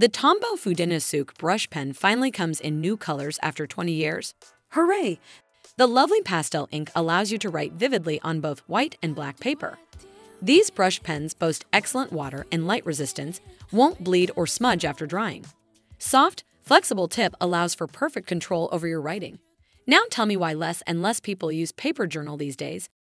The Tombow Fudenosuke Brush Pen finally comes in new colors after 20 years. Hooray! The lovely pastel ink allows you to write vividly on both white and black paper. These brush pens boast excellent water and light resistance, won't bleed or smudge after drying. Soft, flexible tip allows for perfect control over your writing. Now tell me why less and less people use paper journal these days.